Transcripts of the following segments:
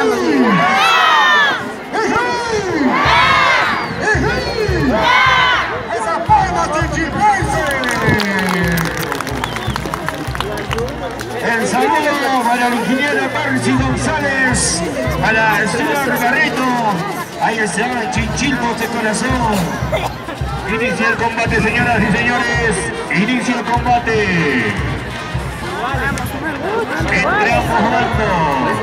los niños. ¡Esa palma chichipense! El saludo para el ingeniero Percy González, para el señor Barreto. Ahí está, Chinchilpos de corazón. Inicia el combate, señoras y señores. Inicia el combate. Entre ambos bandos.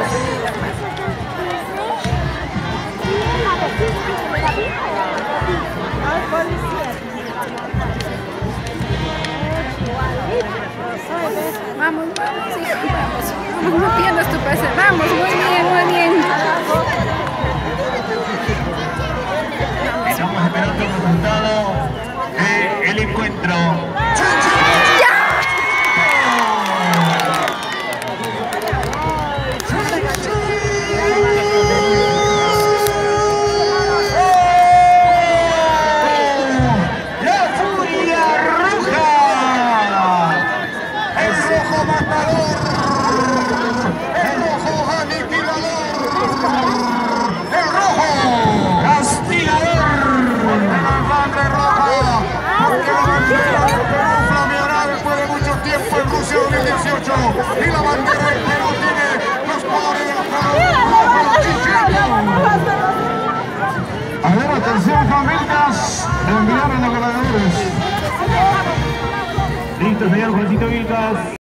Vamos, vamos, hijo, vamos. No pierdas tu pase. Vamos, muy bien, muy bien. Estamos esperando el resultado del encuentro. Y la bandera del Perú tiene los colores de la A ver, atención familias, enviaron los ganadores. Listo, señor Juancito Vilcas.